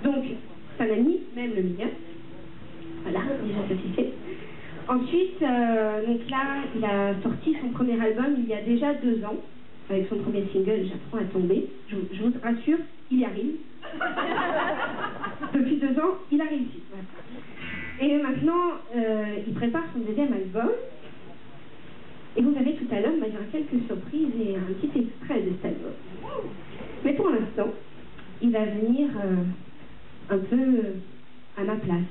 Donc, c'est un ami, même le mien. Voilà, déjà satisfait. Ensuite, donc là, il a sorti son premier album il y a déjà 2 ans, avec son premier single, J'apprends à tomber. Je vous rassure, il y arrive. Depuis 2 ans, il a réussi. Voilà. Et maintenant, il prépare son deuxième album. Et vous verrez tout à l'heure, il y aura quelques surprises et un petit extrait de cet album. Mais pour l'instant, il va venir un peu à ma place.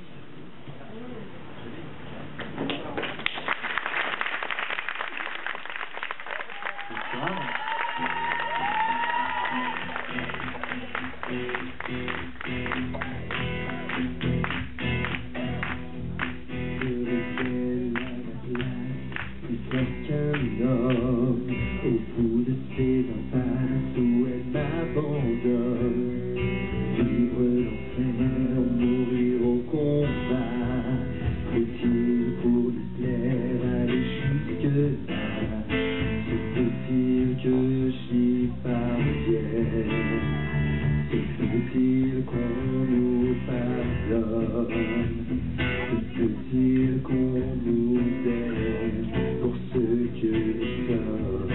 Au bout de ces impasses où elle m'abandonne, vivre l'enfer, mourir au combat, faut-il pour lui plaire aller jusque-là? Se peut-il que j'y parvienne? Se peut-il qu'on nous pardonne? Se peut-il qu'on nous aime pour ce que nous sommes?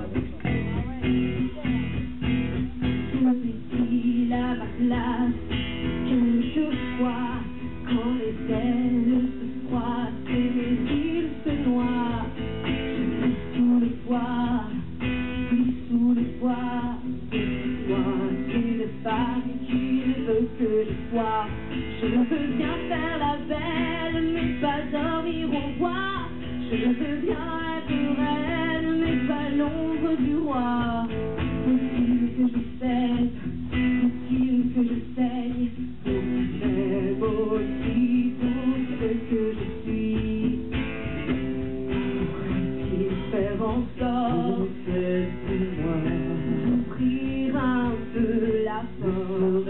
Soit-il à ma place que je vois quand les ailes se froissent et mes îles se noient? Je vis sous le poids, puis sous le poids de toi. Une femme qui ne veut que de toi. Je veux bien faire la belle, mais pas dormir au bois. Je veux bien être reine, mais pas l'ombre du roi. Faut-il que je cède, faut-il que je saigne, pour même aussi pour ce que je suis? Pourrait-il faire en sorte pour moi d'ouvrir un peu la fin?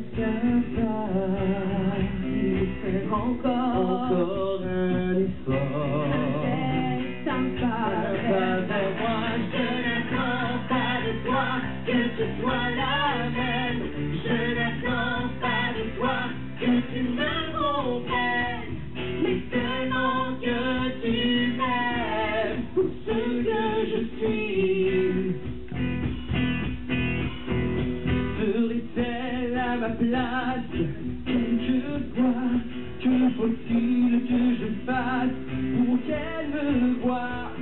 Il faire encore un effort. Ça me paraît vers moi, je n'attends pas de toi que tu sois la même. Je n'attends pas de toi que tu me comprennes, mais seulement que tu m'aimes pour ce que je suis. Serait-elle à ma place? Que vois? Que faut-il que je fasse pour qu'elle me voie?